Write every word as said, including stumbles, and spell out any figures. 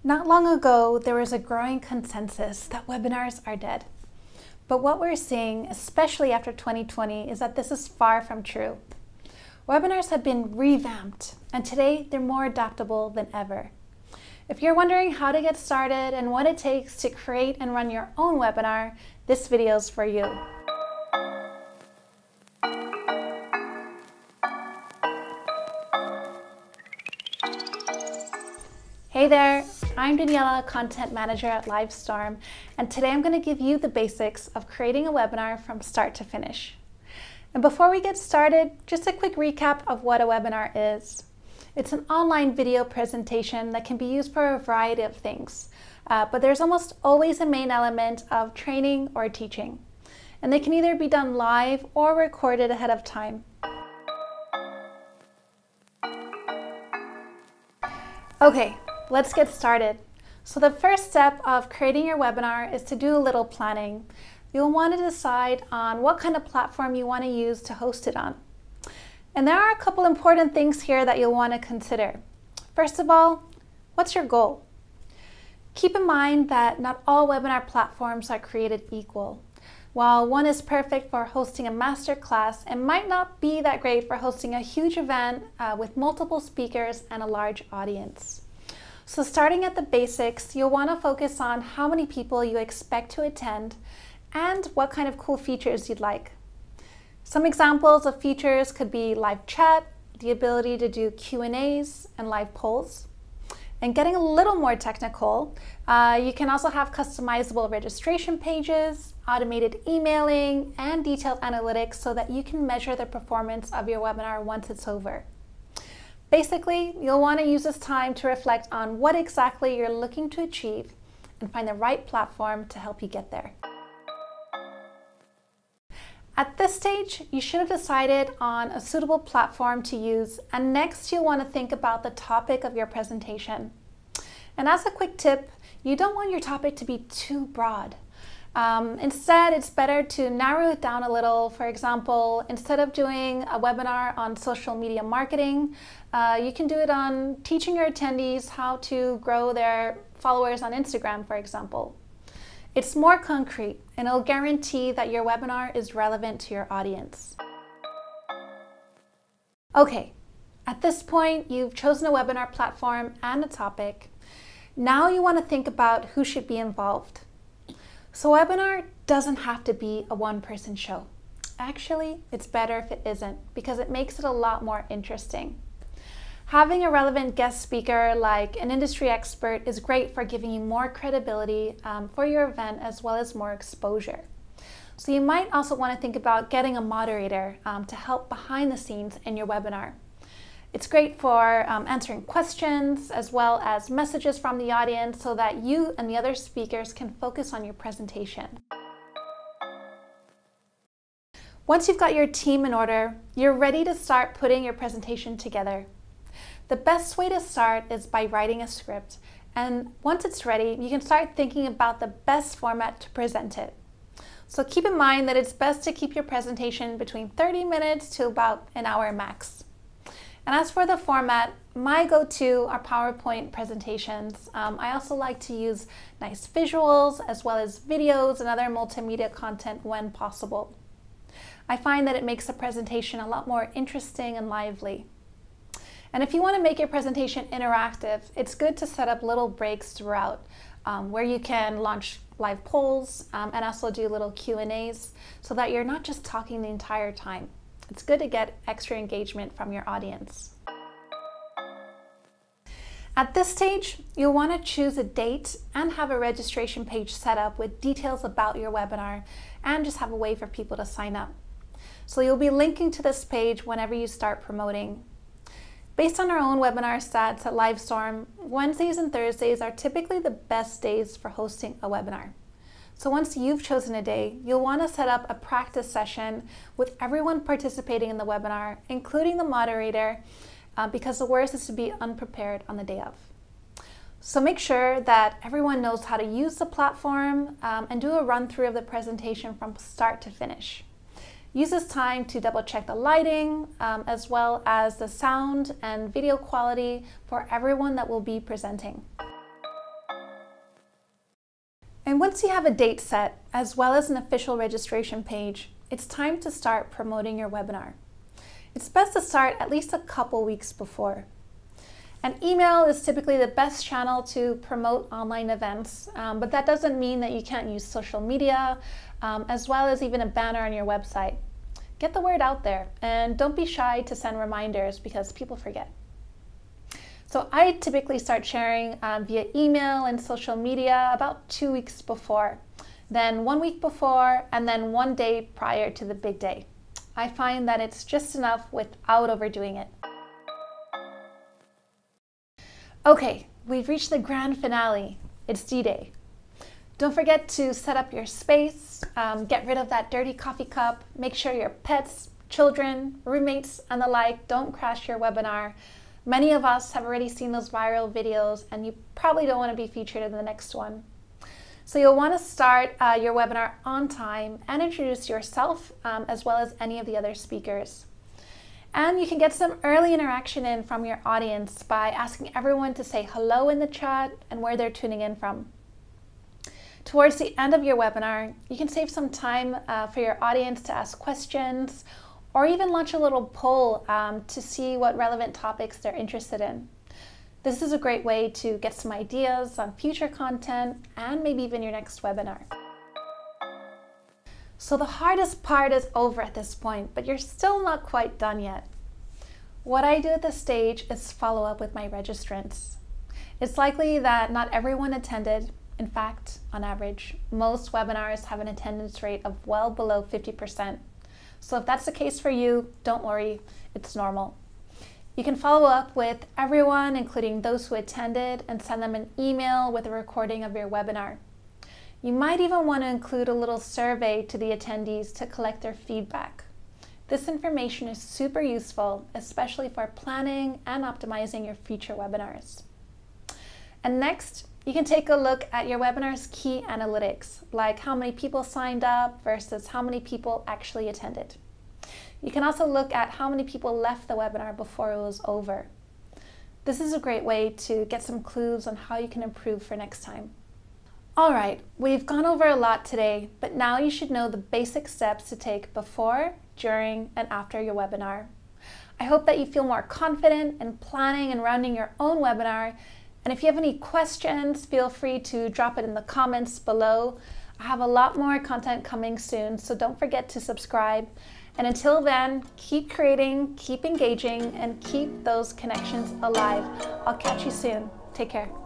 Not long ago, there was a growing consensus that webinars are dead. But what we're seeing, especially after twenty twenty, is that this is far from true. Webinars have been revamped, and today they're more adaptable than ever. If you're wondering how to get started and what it takes to create and run your own webinar, this video is for you. Hey there, I'm Daniela, Content Manager at Livestorm, and today I'm going to give you the basics of creating a webinar from start to finish. And before we get started, just a quick recap of what a webinar is. It's an online video presentation that can be used for a variety of things, uh, but there's almost always a main element of training or teaching. And they can either be done live or recorded ahead of time. Okay. Let's get started. So the first step of creating your webinar is to do a little planning. You'll want to decide on what kind of platform you want to use to host it on. And there are a couple important things here that you'll want to consider. First of all, what's your goal? Keep in mind that not all webinar platforms are created equal. While one is perfect for hosting a masterclass, it might not be that great for hosting a huge event uh, with multiple speakers and a large audience. So starting at the basics, you'll want to focus on how many people you expect to attend and what kind of cool features you'd like. Some examples of features could be live chat, the ability to do Q and A's, and live polls. And getting a little more technical, uh, you can also have customizable registration pages, automated emailing, and detailed analytics so that you can measure the performance of your webinar once it's over. Basically, you'll want to use this time to reflect on what exactly you're looking to achieve and find the right platform to help you get there. At this stage, you should have decided on a suitable platform to use, and next you'll want to think about the topic of your presentation. And as a quick tip, you don't want your topic to be too broad. Um, instead, it's better to narrow it down a little. For example, instead of doing a webinar on social media marketing, uh, you can do it on teaching your attendees how to grow their followers on Instagram, for example. It's more concrete, and it'll guarantee that your webinar is relevant to your audience. Okay, at this point, you've chosen a webinar platform and a topic. Now you want to think about who should be involved. So a webinar doesn't have to be a one-person show. Actually, it's better if it isn't, because it makes it a lot more interesting. Having a relevant guest speaker like an industry expert is great for giving you more credibility um, for your event as well as more exposure. So you might also want to think about getting a moderator um, to help behind the scenes in your webinar. It's great for um, answering questions as well as messages from the audience so that you and the other speakers can focus on your presentation. Once you've got your team in order, you're ready to start putting your presentation together. The best way to start is by writing a script, and once it's ready, you can start thinking about the best format to present it. So keep in mind that it's best to keep your presentation between thirty minutes to about an hour max. And as for the format, my go-to are PowerPoint presentations. Um, I also like to use nice visuals as well as videos and other multimedia content when possible. I find that it makes the presentation a lot more interesting and lively. And if you want to make your presentation interactive, it's good to set up little breaks throughout um, where you can launch live polls um, and also do little Q and A's so that you're not just talking the entire time. It's good to get extra engagement from your audience. At this stage, you'll want to choose a date and have a registration page set up with details about your webinar and just have a way for people to sign up. So you'll be linking to this page whenever you start promoting. Based on our own webinar stats at Livestorm, Wednesdays and Thursdays are typically the best days for hosting a webinar. So once you've chosen a day, you'll want to set up a practice session with everyone participating in the webinar, including the moderator, uh, because the worst is to be unprepared on the day of. So make sure that everyone knows how to use the platform um, and do a run-through of the presentation from start to finish. Use this time to double check the lighting um, as well as the sound and video quality for everyone that will be presenting. And once you have a date set, as well as an official registration page, it's time to start promoting your webinar. It's best to start at least a couple weeks before. And email is typically the best channel to promote online events, um, but that doesn't mean that you can't use social media, um, as well as even a banner on your website. Get the word out there, and don't be shy to send reminders because people forget. So I typically start sharing um, via email and social media about two weeks before, then one week before, and then one day prior to the big day. I find that it's just enough without overdoing it. Okay, we've reached the grand finale. It's D-Day. Don't forget to set up your space, um, get rid of that dirty coffee cup, make sure your pets, children, roommates, and the like don't crash your webinar. Many of us have already seen those viral videos, and you probably don't want to be featured in the next one. So you'll want to start uh, your webinar on time and introduce yourself um, as well as any of the other speakers. And you can get some early interaction in from your audience by asking everyone to say hello in the chat and where they're tuning in from. Towards the end of your webinar, you can save some time uh, for your audience to ask questions or even launch a little poll um, to see what relevant topics they're interested in. This is a great way to get some ideas on future content and maybe even your next webinar. So the hardest part is over at this point, but you're still not quite done yet. What I do at this stage is follow up with my registrants. It's likely that not everyone attended. In fact, on average, most webinars have an attendance rate of well below fifty percent. So if that's the case for you, don't worry, it's normal. You can follow up with everyone, including those who attended, and send them an email with a recording of your webinar. You might even want to include a little survey to the attendees to collect their feedback. This information is super useful, especially for planning and optimizing your future webinars. And next, you can take a look at your webinar's key analytics, like how many people signed up versus how many people actually attended. You can also look at how many people left the webinar before it was over. This is a great way to get some clues on how you can improve for next time. All right, we've gone over a lot today, but now you should know the basic steps to take before, during, and after your webinar. I hope that you feel more confident in planning and running your own webinar. And if you have any questions, feel free to drop it in the comments below. I have a lot more content coming soon, so don't forget to subscribe. And until then, keep creating, keep engaging, and keep those connections alive. I'll catch you soon. Take care.